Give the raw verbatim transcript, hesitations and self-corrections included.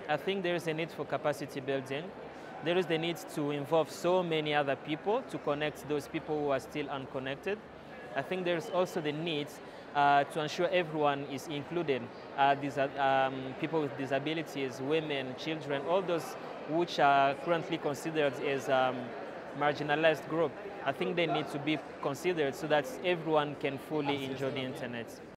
I think there is a need for capacity building. There is the need to involve so many other people to connect those people who are still unconnected. I think there's also the need uh, to ensure everyone is included. Uh, these are, um, people with disabilities, women, children, all those which are currently considered as um, marginalized group. I think they need to be considered so that everyone can fully enjoy the internet.